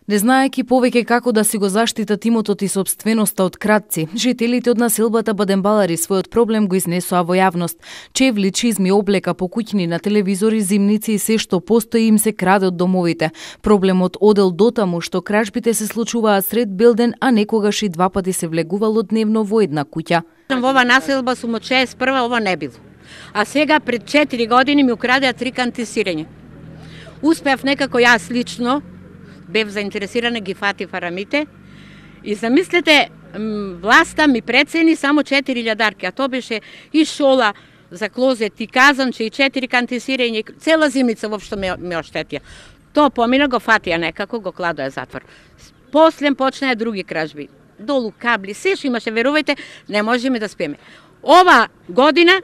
Не знаејќи повеќе како да си го заштитат имотот и собственоста од кратци, жителите од населбата Бадембалари својот проблем го изнесоа во јавност. Чевли, чизми, облека, покуќни на телевизори, зимници и се што постои им се краде од домовите. Проблемот одел дотаму што кражбите се случуваат сред белден, а некогаш и два пати се влегувало дневно во една куќа. Во ова населба сум од 61 ова не било. А сега пред 4 години ми украдеа 3 кантисирања. Успеав некако јас лично, бев заинтересирана, ги фати фарамите и замислете, власта ми прецени само 4 дарки, а то беше и шола за клозет и казанче и 4 кантисирање, цела зимница воопшто ме оштетија. То помина, го фатија некако, го кладоа затвор. После почнаа други кражби. Долу кабли, се што имаше, верувајте, не можеме да спеме. Ова година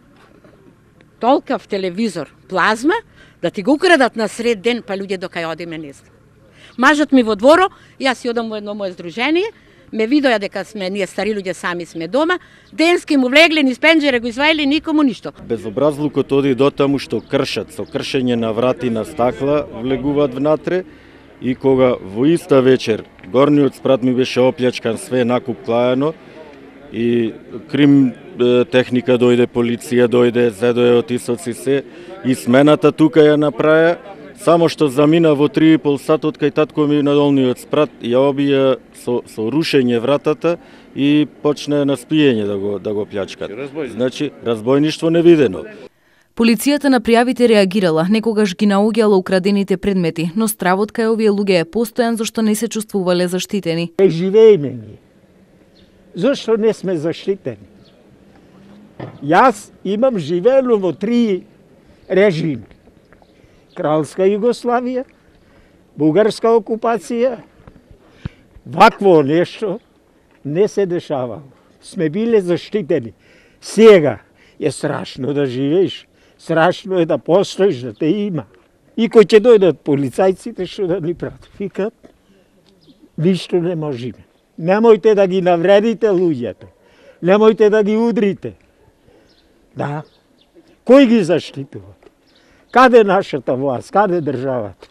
толкав телевизор, плазма, да ти го украдат на сред ден, па луѓе до кај одиме не знам. Мажот ми во дворо, јас си одам во едно мое здружение, ме видоа дека сме ние стари луѓе сами сме дома, денски му влегле низ пенџере, го изваили, никому ништо. Безобразлукот оди дотаму што кршат, со кршење на врати на стакла влегуваат внатре и кога во иста вечер горниот спрат ми беше оплјачкан, све накуп клајано и крим техника дојде, полиција дојде, зедоја од исоци се и смената тука ја направија. Само што замина во 3,5 сат од кај татко ми на долниот спрат ја обија со рушење вратата и почне на спиење да го плјачкат. Значи, разбојништво невидено. Полицијата на пријавите реагирала, некогаш ги наоѓала украдените предмети, но стравот кај овие луѓе е постојан зашто не се чувствувале заштитени. Живееме ние. Зашто не сме заштитени? Јас имам живеено во 3 режими. Кралска Југославија, бугарска окупација, вакво нешто не се дешавало. Сме биле заштитени. Сега е страшно да живееш, страшно е да постоиш, да те има. И кој ќе дојдат полицајците, што да ни прават? Викат, ништо не можеме. Немојте да ги навредите луѓето. Немојте да ги удрите. Да. Кој ги заштитува? Каде е нашата власт? Каде е државата?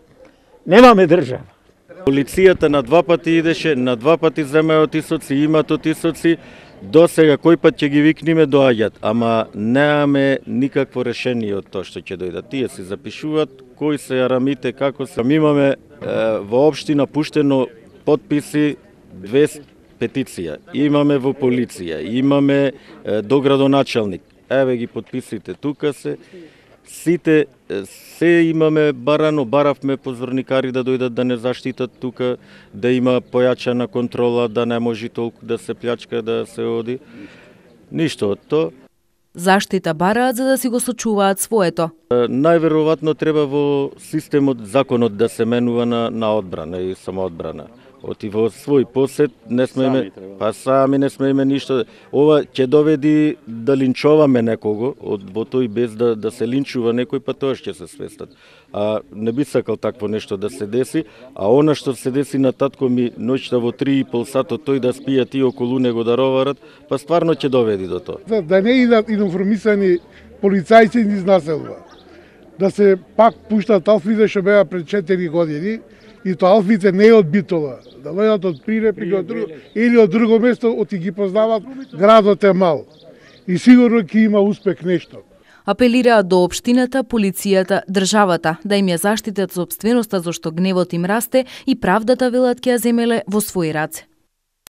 Немаме држава. Полицијата на 2 пати идеше, на 2 пати земаја отисоци, имат отисоци. До сега кој пат ќе ги викниме доаѓат, ама немаме никакво решение од тоа што ќе дојдат. Тие се запишуваат кои се арамите, како се. Ми имаме во општина пуштено потписи 200 петиција. Имаме во полиција, имаме до градоначалник. Еве ги потписите тука се. Сите се имаме барано, баравме позорникари да дојдат да не заштитат тука, да има појачана контрола, да не може толку да се плјачка, да се оди. Ништо од тоа. Заштита бараат за да си го сочуваат своето. Најверојатно треба во системот, законот да се менува на одбрана и самоодбрана. Оти во свој посет не смееме, па сами не смееме ништо. Ова ќе доведи да линчуваме некого, во тој без да се линчува некој, па тоа ќе се свестат. А не би сакал такво нешто да се деси, а она што се деси на татко ми ноќта во 3,5 сато тој да спијат и околу него да роварат, па стварно ќе доведи до тоа. Да не идат информисани полицајци низ населба. Да се пак пуштат алфите што беа пред 4 години, и тоа алфите не е од Битола, да дојдат од Приреп или од друго место, оти ги познават, градот е мал. И сигурно ќе има успех нешто. Апелираат до општината, полицијата, државата да им ја заштитат собственоста зашто гневот им расте и правдата велат ќе ја земеле во своји раце.